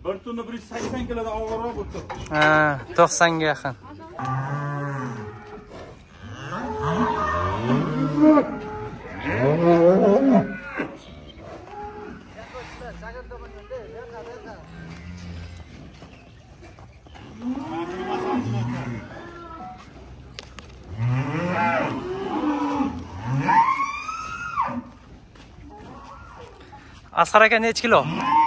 Bir tunda 180 kiloda og'irroq o'tdi. Ha, 90 ga yaqin. Asqar aka necha kilo?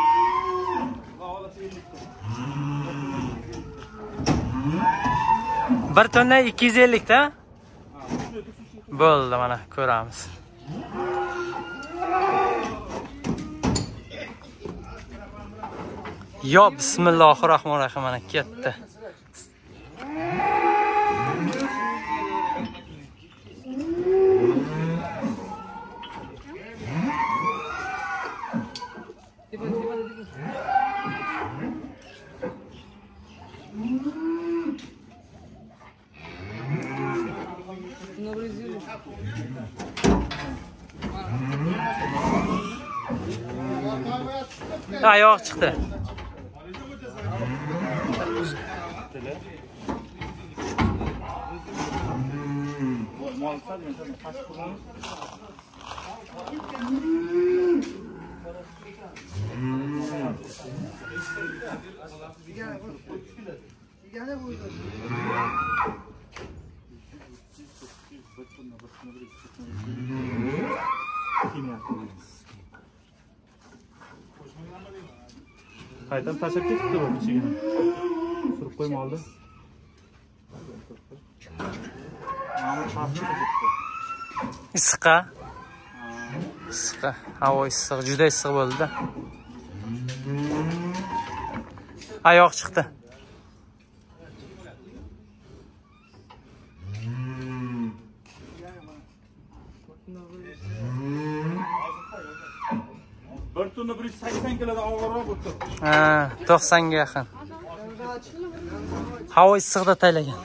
Bir tonna 250 ta. Bo'ldi, mana ko'ramiz. Yo, bismillahirrohmanirrohim, mana ketdi. Oyoq chiqdi. Qaydan tashib ketdi bu ichigini. Surib qo'ymoqdi. Issiqqa. Issiqqa. Havo issiq, juda issiq bo'ldi-da. Oyoq chiqdi. Bir tunda 180 kiloda og'irroq o'tdi. Ha, 90 ga yaqin. Havo issiqda taylagan.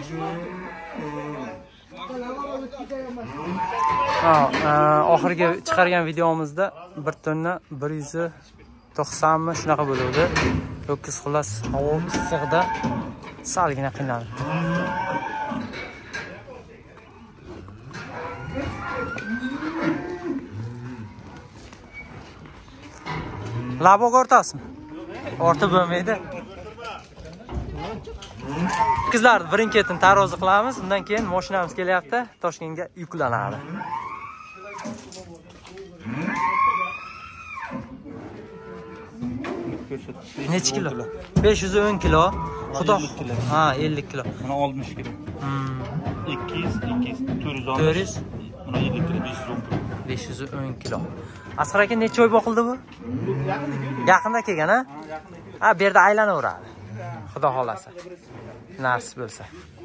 Oxirgi chiqargan videomizda bir tonna 190 mi shunaqa bo'ldi. Yo'kis xullas havo issiqda salgina qiynaldi. Labog o'rtasimi? O'rta bo'lmaydi. Qizlar, birin-ketin tarozi qilamiz, undan keyin mashinamiz kelyapti, Toshkentga yuklanadi. Necha kilo? 510 kilo. Xudo. Ha, 50 kilo. Mana 60 kilo. 200, 410. Mana 50 kilo, 510 kilo. Asqar aka necha oy boqildi bu? Yaqinda kelgan, ha? Ha, bu yerda aylanaveradi. Xudo xolasa. Nasib bo'lsa.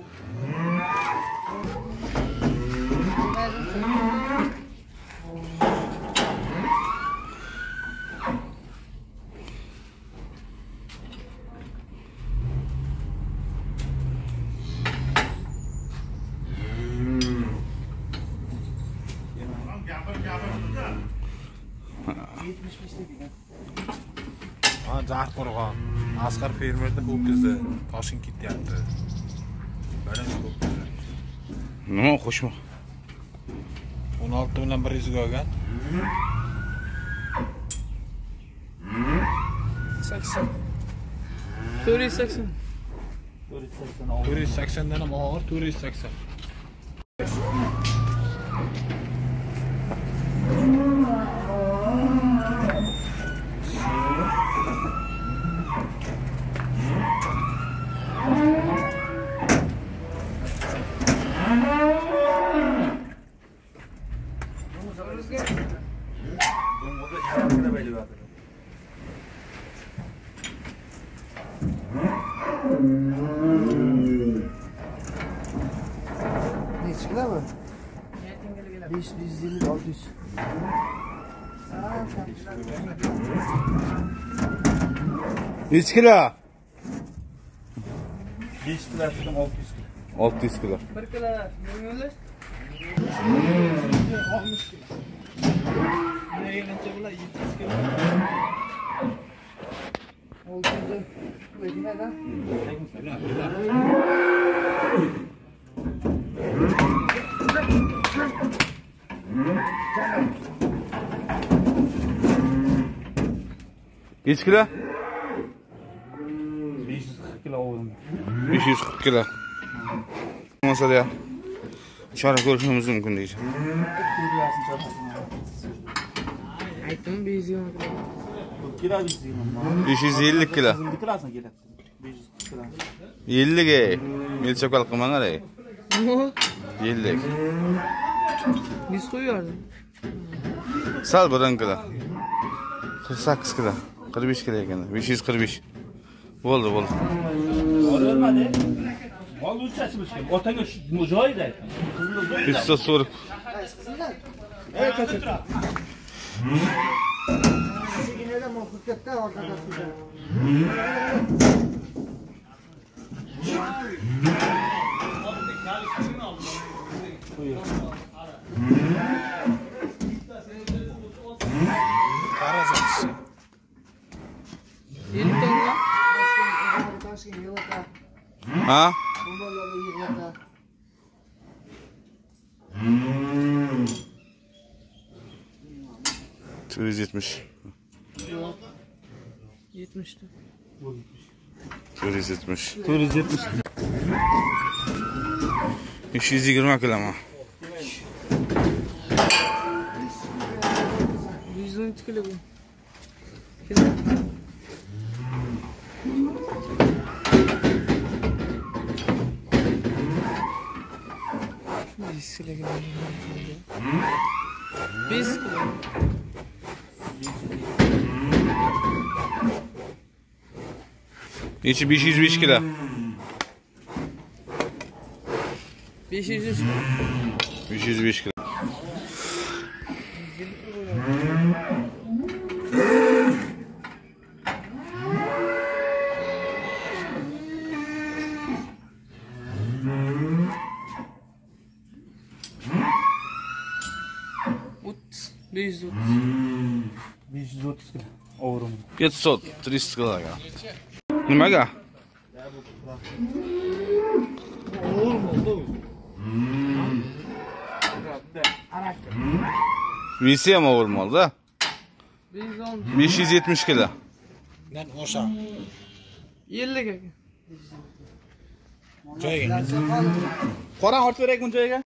Zarqo'rg'on. Asqar fermerda ho'kizi Toshkent ketyapti. Balance ho'kizi. Nima qo'shmoq? 16 bilan 100 ga olgan. 80. 480. 480 dan ham og'ir, 480. Neçə kilo bu? 550 600. Neç kilo? 5 kilodan 600 kilo. 600 kilo. 1 kilo, 1 60 kilo. Ne yegancha bular 700 kilo. oldu. Öyle neden? Kaç kilo? 540 kilo oğlum. 540 kilo. Olmasa da çare görüşmemiz mümkün değil. Aytım 520 Kira 520. 550 kilo. Kızım kirasına geladi. 540 kilo. 50 ge. Melçak alqımana ey. Ne? 50. Biz koyuyordu. Sal bir kilo. 48 kilo. 45 kilo ekan. 545. Bo'ldi, bo'ldi. Olmadi. Mal uch açmış ki. Ortaga joyida. Qizil 540. Ey kaçır. Sigine de muhakkakta ortada tutar. Yeni tonla. Taşkın yılata. Ha? Bombaları yılata. Türiz 70. Yok. 70'ti. Türiz 70. 470. 520 kilo ama. 112 kilo bu. Biz kilo. 5 kilo. Neçi 505 kilo. 500. 505 kilo. Ut 530. 530 kilo. Oğlum. 500, 300 kilo ga. Nimaga? Visi ham o'g'irmolda. 510. 570 kilo. 50 ga. Joyiga. Qora hort beraylik buncha joyiga.